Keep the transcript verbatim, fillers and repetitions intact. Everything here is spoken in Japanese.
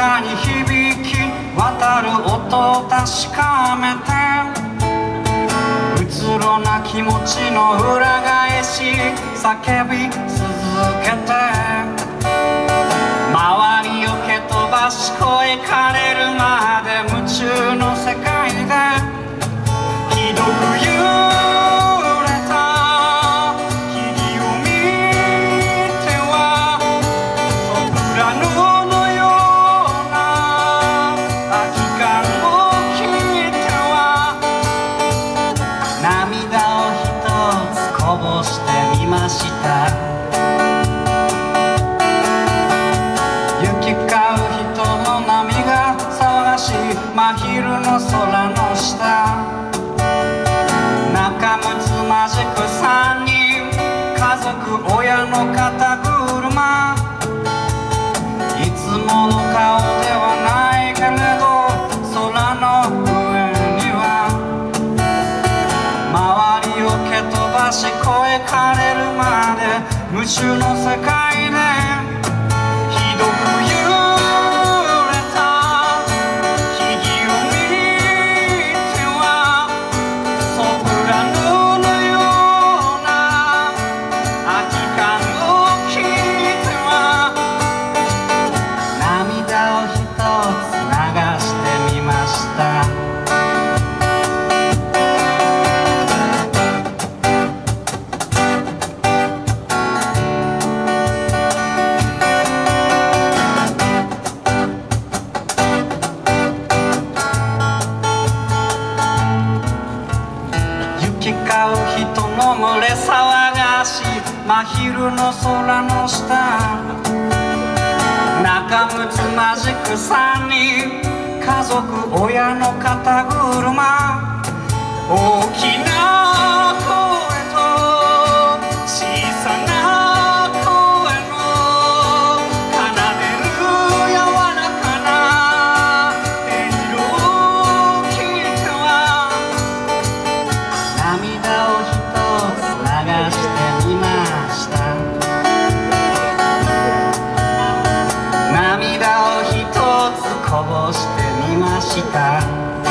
かに響き渡る音を確かめて、うつろな気持ちの裏返し叫び続けて、周りを蹴飛ばし越えかれるまで夢中の世界でひどく揺れた木々を見てはソプラノのような空き缶を聞いては涙を一つこぼしてみました。行き交う人の波が騒がしい真昼の空の下、仲睦まじく三人家族親の肩車、いつもの顔ではないけれど空の上には周りを蹴飛ばし越えかれるまで夢中の世界でひどく揺れた木々を見てはソプラノのような空き缶を聞いては涙を一つ流してみました。行き交う人の群れ騒がし真昼の空の下、仲睦まじく三人家族親の肩車、大きな声と小さな声の奏でる柔らかな音色を聞いては涙を一つ流してみました。涙を一つこぼしてみました。